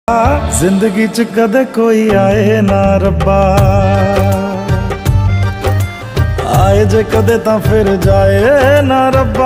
जिंदगी च कदे कोई आए ना रब्बा, आए जे कदे तां फिर जाए ना रब्बा।